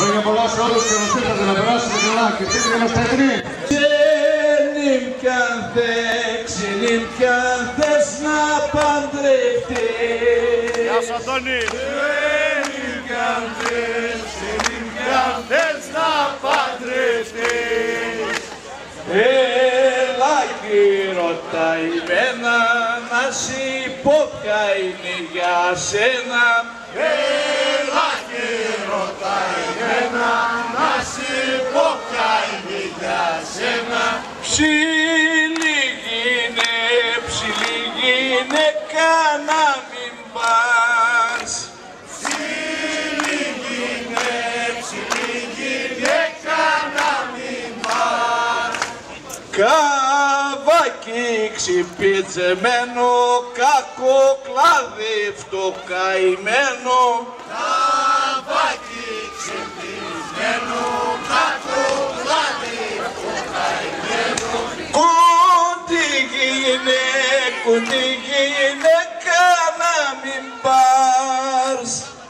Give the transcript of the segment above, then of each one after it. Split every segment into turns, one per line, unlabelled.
Χρόνια πολλά σε όλους και καλώς ήρθατε να περάσετε καλά και τι είμαστε έτοιμοι.
Ξενίμ κι αν θες να παντρευτείς.
Γεια σου Αντώνη. Ξενίμ κι αν θες να παντρευτείς.
Έλα και ρωτάει μένα να σου πω ποια είναι για σένα.
Έλα και ρωτάει μένα να σου πω ποια είναι για σένα.
Ψηλή γυναίκα να μην πας.
Ψηλή γυναίκα να μην πας.
Καβάκι ξυπιτζεμένο, κακό κλάδι φτωκαημένο.
Καβάκι ξυπνισμένο, κακό κλάδι φτωκαημένο.
Κουντή γυναίκα να μην πας.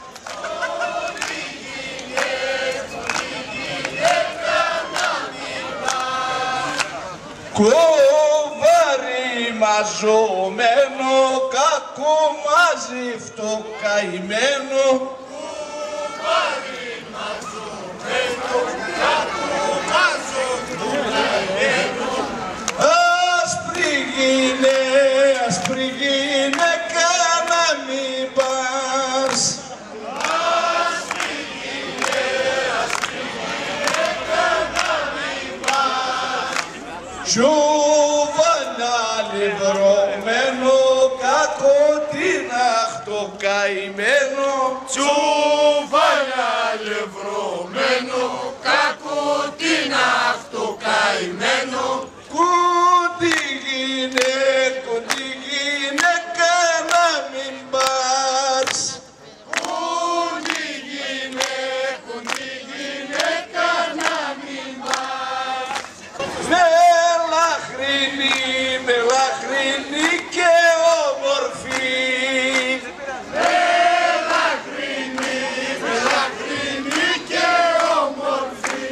Κοβάρι μαζωμένο, κακό μαζί φτωκαημένο.
Κοβάρι μαζωμένο, κακό μαζί φτωκαημένο.
Άσπρη γυναίκα να μην πας.
Άσπρη γυναίκα να μην πας.
Τζουβανιά λιβρωμένο, κακό την αχτοκαημένο.
Τσουβαλιά λευρωμένο, κακό την αυτοκαημένο.
Κουντή γυναίκα να μην πας.
Κουντή γυναίκα να μην πας.
Μελαχρινή και όμορφη.
Μελαχρινή και όμορφη.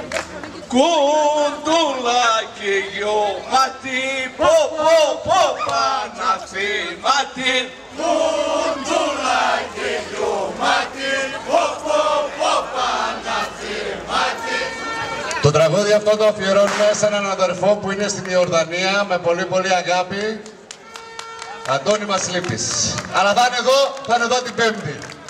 Κουντούλα και γεωματή, πω Παναθήματη.
Κουντούλα και γεωμάτι, Παναθήματη.
Το τραγούδι αυτό το αφιερώνουμε σε έναν αδερφό που είναι στην Ιορδανία με πολύ αγάπη. Αντώνη μας λείπεις. Αλλά θα είναι εδώ την Πέμπτη.